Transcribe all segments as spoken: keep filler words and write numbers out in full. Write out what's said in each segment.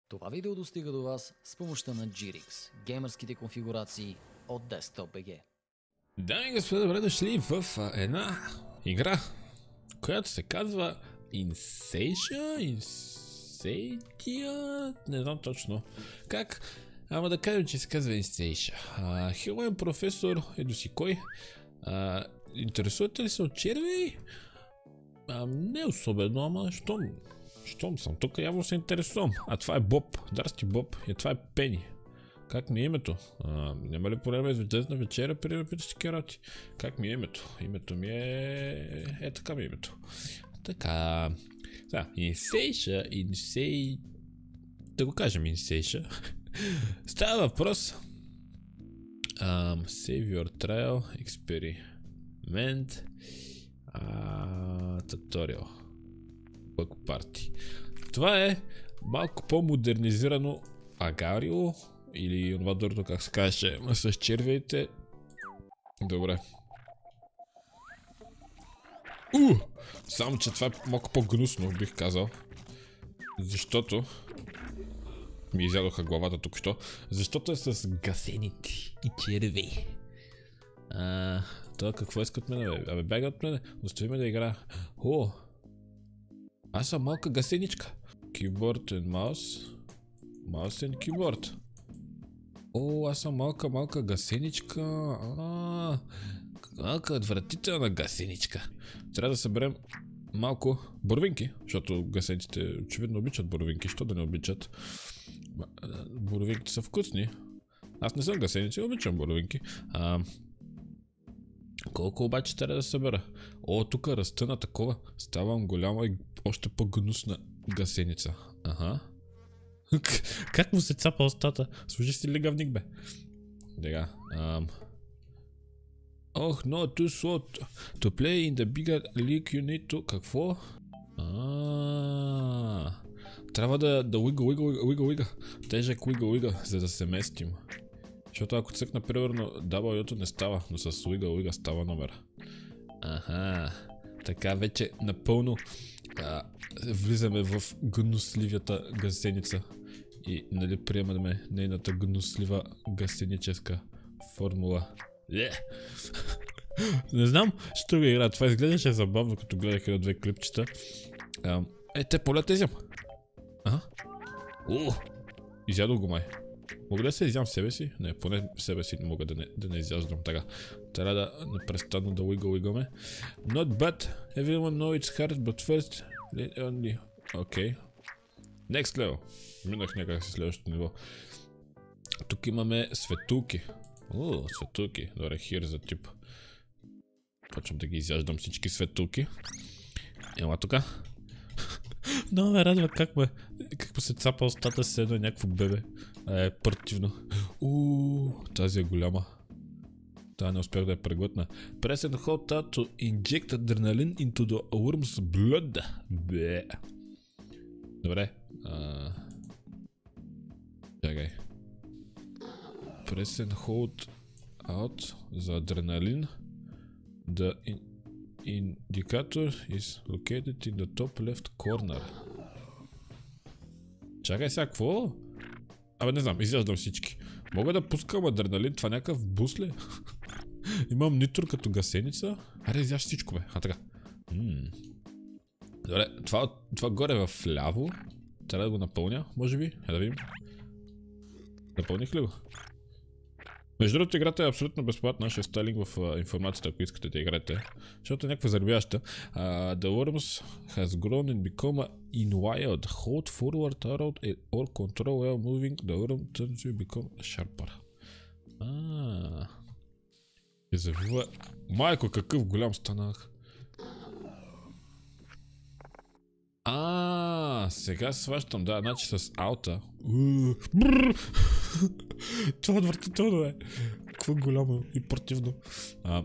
Това видео достига до вас с помощта на джи ар икс, геймърските конфигурации от Desktop би джи. Дами и господа, добре дошли в една игра, която се казва Insatiation, Insatiation, не знам точно как, ама да кажем, че се казва Insatiation. Хелоен професор Едосикой, а, интересувате ли се от черви? А, не особено, ама щом, щом съм тук, явно се интересувам. А това е Боб, здрасти Боб, и това е Пени. Как ми е името? А, няма ли по време изведнъж на вечеря преди да питаш такива работи? Как ми е името? Името ми е... Е така ми е името. Така... Сега, Insatiation, Insatiation... Да го кажем Insatition. Става въпрос... Um, save your trial, experiment... Uh, tutorial. Bug party. Това е малко по-модернизирано Агарио. Или това дурно, как се казваше, с червеите. Добре. У! Само, че това е малко по-гнусно, бих казал. Защото... Ми изядоха главата тук що. Защото е с гасените и черви. А, това какво иска от мене, бе? Абе, бяга от мене. Остави ме да игра. О! Аз съм малка гасеничка. Keyboard and mouse. Mouse and keyboard. О, аз съм малка, малка гасеничка. А, малка отвратителна гасеничка. Трябва да съберем малко боровинки, защото гасениците очевидно обичат боровинки. Що да не обичат? Боровинките са вкусни. Аз не съм гасеници, обичам боровинки. А, колко обаче трябва да събера? О, тук раста на такова. Ставам голяма и още по-гнусна гасеница. Аха. Как му се цапа устата? Служи си легавник, бе. Дега. Um. Oh, no, too slow. To play in the bigger league you need to... Какво? Ah. Трябва да, да уига, уига, уига, уига. Тежък уига, уига, за да се местим. Защото ако цъкна, примерно, дабъл ю-то не става, но с уига, уига става номер. Аха. Така вече напълно а, влизаме в гнусливата гасеница. И нали приемаме нейната гнуслива гасеническа формула. Yeah. Не знам, ще го игра. Това изглеждаше забавно, като гледах едно-две клипчета. А, е, те полета изям. Ага. О, изядох го май. Мога да се изям себе си? Не, поне себе си мога да не, да не изяждам така. Трябва да непрестанно да уига-уигаме. Not bad. Everyone know it's hard, but first... Only... Окей. Okay. Next level. Минах някак си следващото ниво. Тук имаме светулки. О, светулки. Добре, хир за тип. Почвам да ги изяждам всички светулки. Ела тука. Много ме радва как ме... Как ме се цапа устата с едно някакво бебе. Е, противно. Ууу, тази е голяма. Та не успях да я преглътна. Press and hold tab to inject adrenaline into the worm's blood. Бе. Добре. А... Чакай. Press and hold out за адреналин. The in indicator is located in the top left corner. Чакай сега, какво? Абе не знам, изяждам всички. Мога да пускам адреналин, това някакъв бус ли? Имам нитро като гасеница. Аре, изяж всичко, бе. А така. Ммм. Добре, това, това горе в ляво. Трябва да го напълня, може би. Е да видим. Напълних ли го? Между другото, играта е абсолютно безплатна. Ще оставя линк в uh, информацията, ако искате да играете. Защото е някаква заребяща. Uh, the worms has grown and become in-wild. Hold forward arrow or control while moving. The worm turns to become sharper. Ааа. И завива... Майко, какъв голям станах. А, сега сващам, да, значи с аута. Това отвратително е. Какво голямо и противно. А,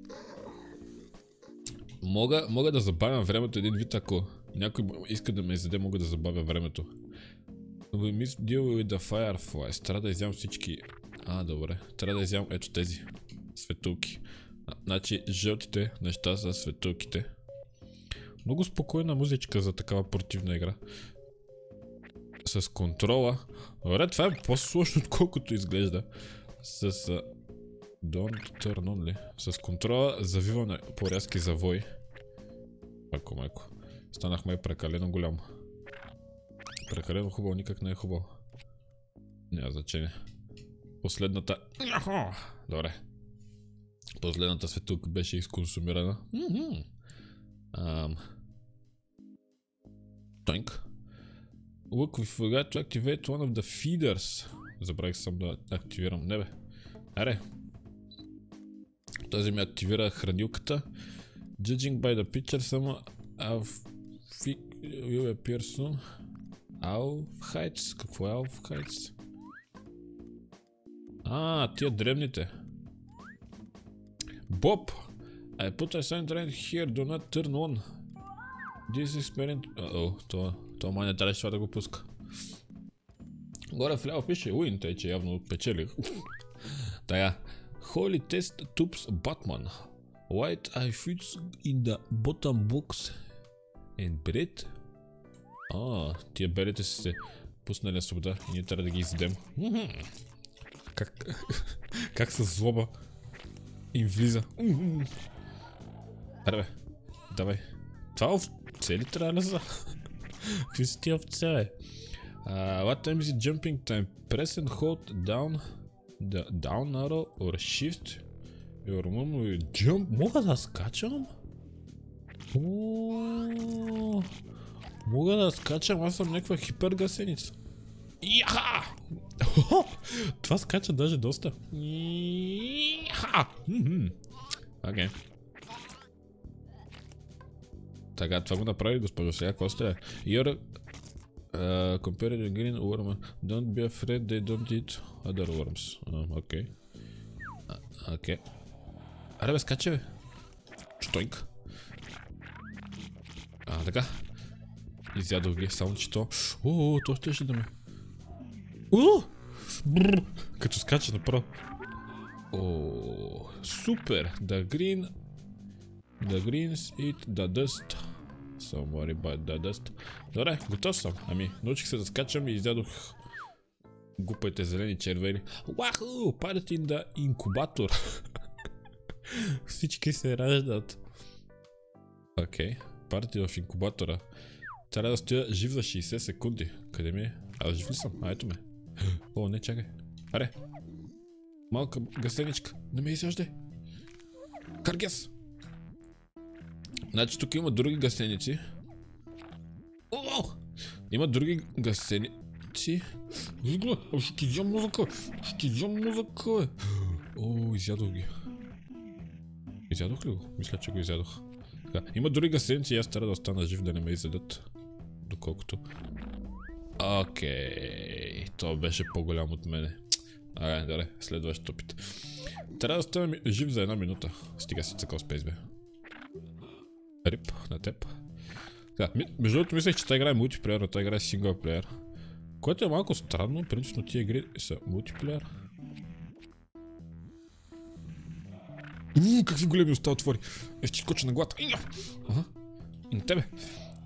мога, мога да забавям времето един вид, ако някой иска да ме изяде, мога да забавя времето. We miss deal with the fireflies. Трябва да изям всички... А, добре. Трябва да изям ето тези светулки. А, значи жълтите неща са светулките. Много спокойна музичка за такава противна игра. с контрола. Добре, това е по-сложно, отколкото изглежда. С... Don't turn on ли? С контрола завиване по рязки завой. Майко, майко. Станахме прекалено голям. Прекалено хубаво, никак не е хубаво. Няма значение. Последната... Добре. Последната светулка беше изконсумирана. Тонк. Look, we forgot to activate one of the feeders. Забравих съм да активирам. Не бе. Аре. Този ми активира хранилката. Judging by the picture, some of will appear soon. Alf Heights? Какво е Alf Heights? А, тия древните. Боб! I put a sign right here, do not turn on. This experiment... Uh-oh, това, това май не трябваше това да го пуска. Горе вляво пише Win, тъй че явно печелих. Тая. Holy test tubes Batman. White eye fits in the bottom box. And bread. А, тия берите са се пуснали на свобода и ние трябва да ги издем. Как... как със злоба им влиза. Аре бе, давай. Това овце ли трябва да са? Какви са тия овце, бе? Uh, what time is it jumping time? Press and hold down the down arrow or shift. Your mom will jump. Мога да скачам? Ooh. Мога да скачам, аз съм някаква хипергасеница. Яха! Това скача даже доста. Яха! Окей. Така, това го направи, госпожо. Сега какво сте? You're uh, compared to green worm. Don't be afraid they don't eat other worms. Окей. Окей. Аре бе, скача бе. Штойнк. А, така. Изядох ги, само че то... О, то ще ще да ме... О! Бррр! Като скача направо. О, супер! The green... The greens eat the dust. So worry about the dust. Добре, готов съм. Ами, научих се да скачам и изядох глупайте зелени червени. Ваху! Падат in the инкубатор. Всички се раждат. Окей, падат в инкубатора. Трябва да стоя жив за шейсет секунди. Къде ми е? Аз жив ли съм? А, ето ме. О, не, чакай. Аре. Малка гасеничка. Не ме изяждай. Каргес. Значи тук има други гасеници. О! Има други гасеници. Вигла, ще ти взям музъка. Ще ти взям музъка, бе. О, изядох ги. Изядох ли го? Мисля, че го изядох. Така, има други гасеници и аз трябва да остана жив, да не ме изядат. Доколкото... Окей, това беше по-голям от мене. Ай, добре, следващ опит. Трябва да оставям жив за една минута. Стига си цъкал спейс, бе. Рип, на теб. Така, между другото мислех, че тази игра е мултиплеер, но тази игра е синглплеер. Което е малко странно, принципно тия игри са мултиплеер. Ууу, какви големи уста отвори. Е, ще скоча на главата. Ага, и на тебе.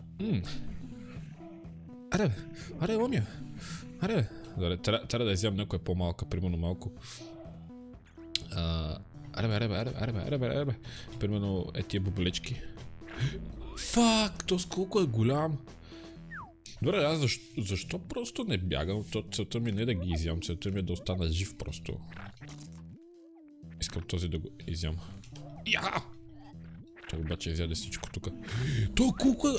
Аре бе, аре ломия. Аре бе. Добре, трябва да изям някоя по-малка, примерно малко. Аре бе, аре бе, аре бе, аре бе, аре бе, аре бе. Примерно е тия боболечки. Фак, то сколко е голям. Добре, аз защо, защо просто не бягам? То целта ми не е да ги изям, целта ми е да остана жив просто. Искам този да го изям. Я! Той обаче изяде всичко тук. То колко е...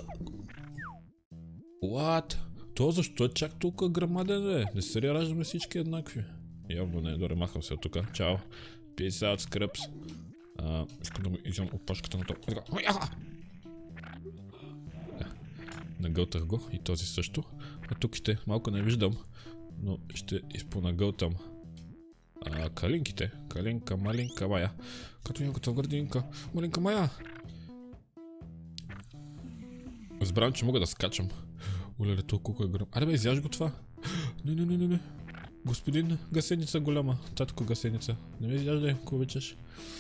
What? То защо е чак толкова грамаден, бе? Не се ли раждаме всички еднакви? Явно не, добре, махам се от тук. Чао. Peace out, скръпс. Искам да му изям опашката на това. Нагълтах го и този също. А тук ще малко не виждам, но ще изпонагълтам а, калинките. Калинка, малинка, мая. Като някаква градинка. Малинка, мая. Разбрам, че мога да скачам. Олеле, толкова е гръм. Аре бе, изяж го това. Не, не, не, не, не. Господин, гасеница голяма. Татко гасеница. Не ме изяждай, ако обичаш.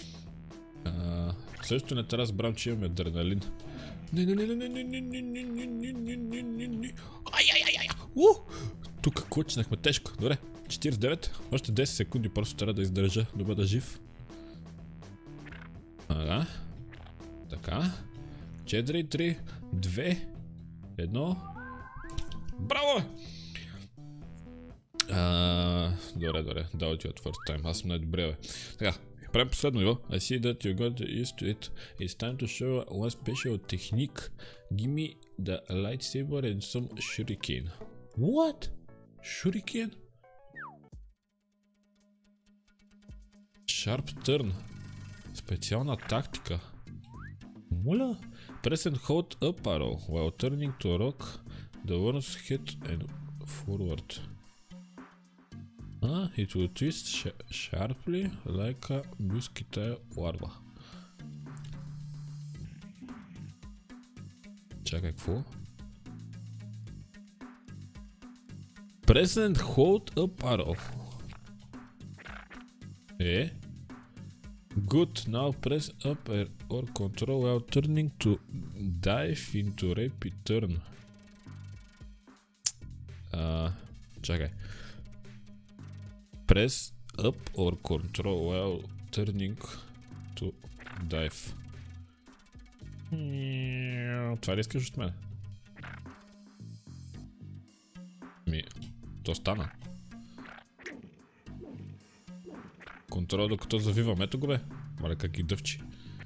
Също не трябва да разбрам, че имаме адреналин. Не, не, не, не, не, не, не, не, не, не, не, не, не, не, не. Ай, ай, ай, ай. У! тук кучнахме тежко. Добре, четиридесет и девет. Още десет секунди просто трябва да издържа, да бъда жив. Ага. Така. четири, три, две, едно. Браво! А, добре, добре. Да, отиват first time. Аз съм най-добре, бе. Така, правим последно ниво. I see that you got used to it. It's time to show one special technique. Give me the lightsaber and some shuriken. What? Shuriken? Sharp turn. Специална тактика. Моля? Press and hold up arrow while turning to rock the worm's head and forward. Ah, it will twist sh sharply like a musketeer larva. Чакай, какво? Press and hold up arrow. Е? Good, now press up or control while turning to dive into rapid turn. Uh, чакай. Press up or control while turning to dive. Това ли искаш от мен? Ми, то стана. Контрол докато завивам, ето го бе. Маля как ги дъвчи.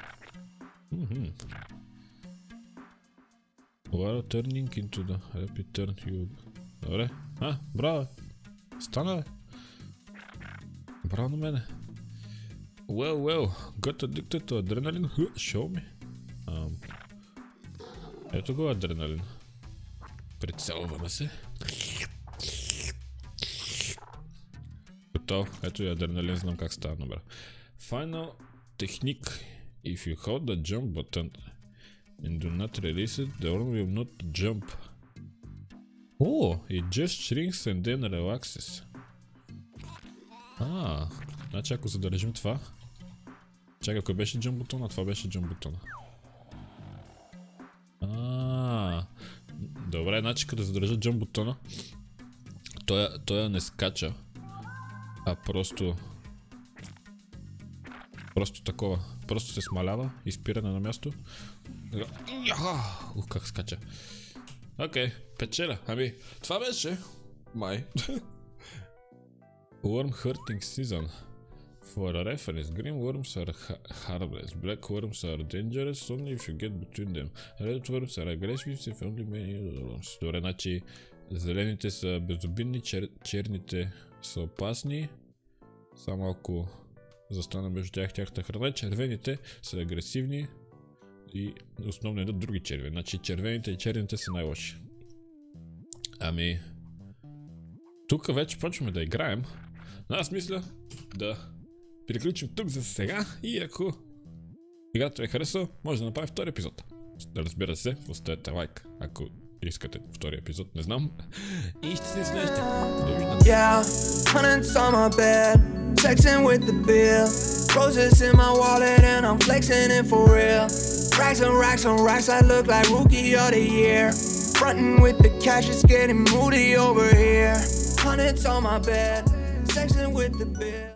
While turning into the rapid turn you... Добре. А, браво. Стана бе. Браво на мене. Well, well. Got addicted to adrenaline? Show me. Um, ето го адреналин. Прицелваме се. Готово. Ето и адреналин, знам как става номер. Final technique. If you hold the jump button and do not release it, the worm will not jump. Oh, it just shrinks and then relaxes. А, значи ако задържим това... Чакай, кой беше jump бутона? Това беше jump бутона. А, добре, значи като задържа jump бутона, той, той не скача, а просто... Просто такова. Просто се смалява и спира на място. Ух, как скача. Окей, okay, печеля. Ами, това беше май. Worm hurting season. For a reference, green worms are harmless. Black worms are dangerous only if you get between them. Red worms are aggressive if only many worms. Добре, значи зелените са безобидни, чер... черните са опасни. Само ако застана между тях тяхта храна. Червените са агресивни и основно идат други червени. Значи червените и черните са най-лоши. Ами... Тук вече почваме да играем. Но аз мисля да приключим тук за сега и ако играта ви е харесала, може да направим втори епизод. Да, разбира се, оставете лайк, ако искате втори епизод, не знам. И ще се следващите. Довиждане. Yeah, hundreds on my bed, flexing with the bill. Roses in my wallet and I'm flexing it for real. Racks and racks and racks, I look like rookie of the year. Frontin' with the cash, it's getting moody over here. Hundreds on my bed, flexing with the bill.